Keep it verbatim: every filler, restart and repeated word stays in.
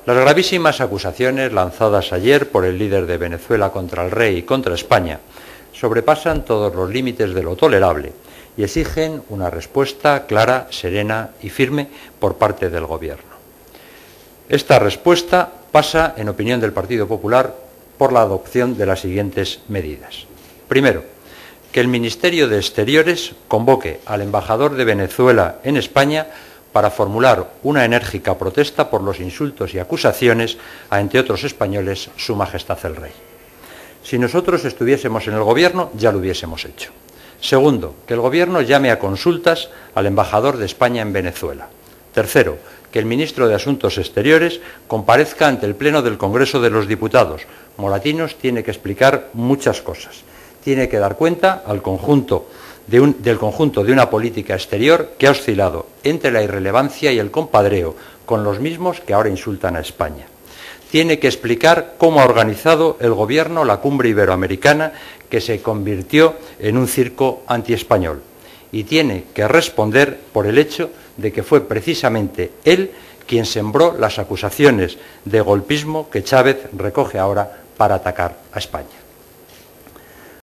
Las gravísimas acusaciones lanzadas ayer por el líder de Venezuela contra el rey y contra España sobrepasan todos los límites de lo tolerable y exigen una respuesta clara, serena y firme por parte del Gobierno. Esta respuesta pasa, en opinión del Partido Popular, por la adopción de las siguientes medidas. Primero, que el Ministerio de Exteriores convoque al embajador de Venezuela en España para formular una enérgica protesta por los insultos y acusaciones a, entre otros españoles, Su Majestad el Rey. Si nosotros estuviésemos en el Gobierno, ya lo hubiésemos hecho. Segundo, que el Gobierno llame a consultas al embajador de España en Venezuela. Tercero, que el ministro de Asuntos Exteriores comparezca ante el Pleno del Congreso de los Diputados. Moratinos tiene que explicar muchas cosas. Tiene que dar cuenta al conjunto de un, del conjunto de una política exterior que ha oscilado entre la irrelevancia y el compadreo con los mismos que ahora insultan a España. Tiene que explicar cómo ha organizado el Gobierno la cumbre iberoamericana que se convirtió en un circo antiespañol. Y tiene que responder por el hecho de que fue precisamente él quien sembró las acusaciones de golpismo que Chávez recoge ahora para atacar a España.